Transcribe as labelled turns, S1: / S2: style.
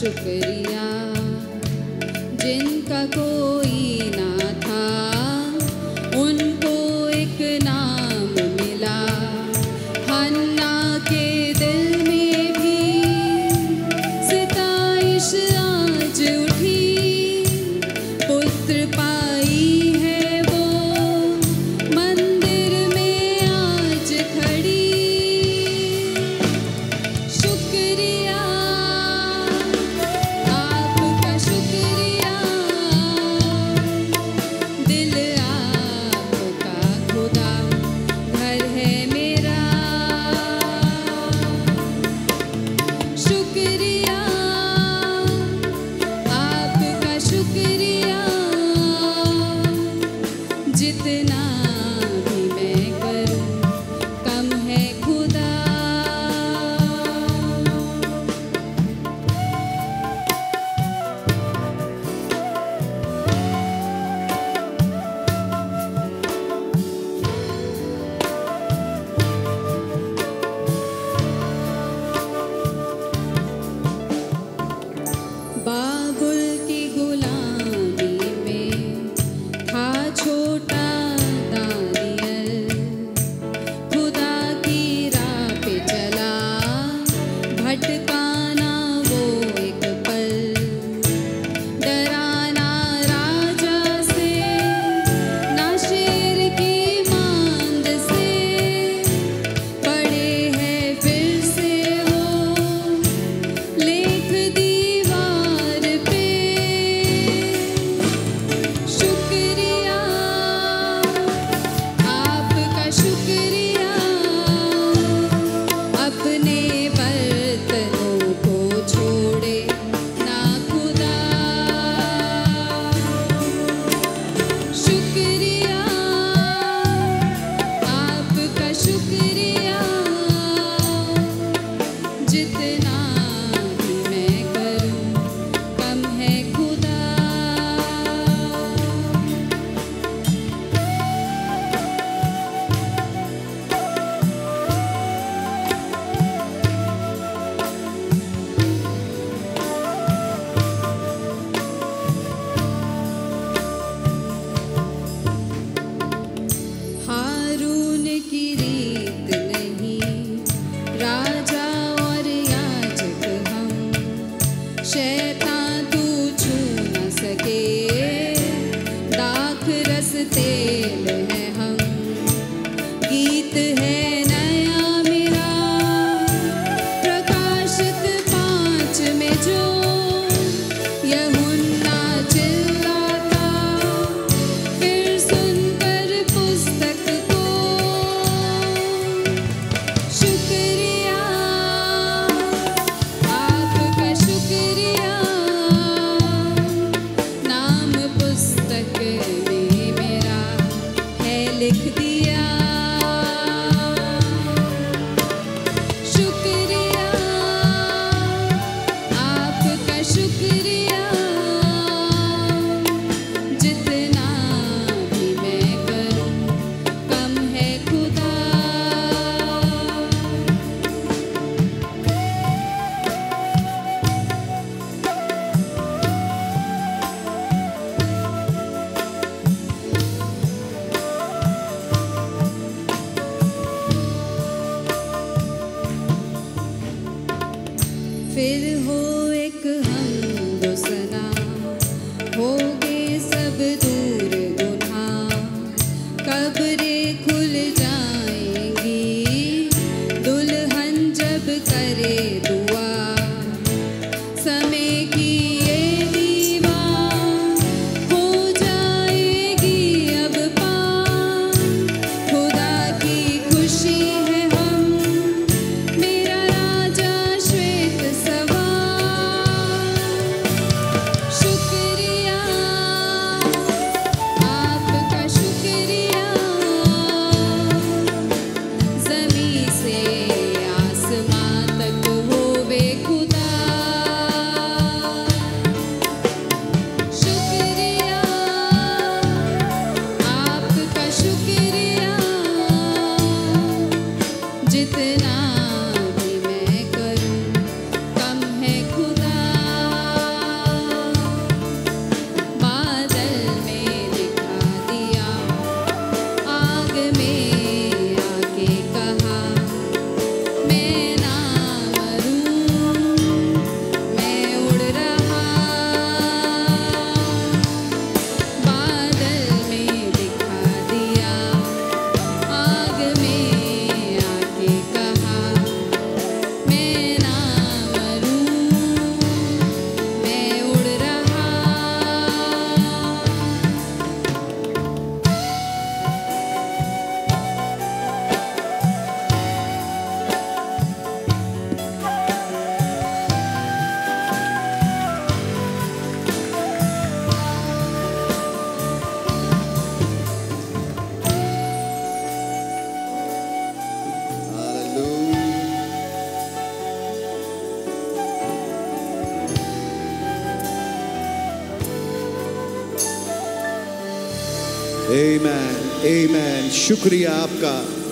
S1: शुक्रिया जिनका कोई ना था, उनको एक नाम मिला। हन्ना के दिल में भी सिताइश आज उठी, पुत्र पाई है वो मंदिर में आज खड़ी। शुक्रिया आपका, शुक्रिया दिल आपका, खुदा घर है मेरा। शुक्रिया आपका, शुक्रिया जितना भी मैं करूं कम है खुदा। बाबुल की गुलामी में था छोटा दानियल, खुदा की राह पे चला भटकाना वो एक पल। डराना राजा से ना शेर की मांद से, पड़े हैं फिर से वो लेख दीवार पे। शुक्रिया आपका, शुक्रिया अपने बर्तनों को छोड़े ना खुदा। शुक्रिया आपका, शुक्रिया जितना भी मैं करूं कम है खुदा। हारून की रीत नहीं राजा और याजक हम, शैतान तू छू न सके, दाख रस तेल है हम। गीत है नया मेरा प्रकाशित 5 में जो यूहन्ना चिल्लाता, फिर सुनकर पुस्तक को। शुक्रिया आपका, शुक्रिया नाम पुस्तक में मेरा है लिख दिया। शुक्रिया आपका, शुक्रिया जितना भी मैं करूं कम है खुदा।
S2: आमेन, आमेन। शुक्रिया आपका।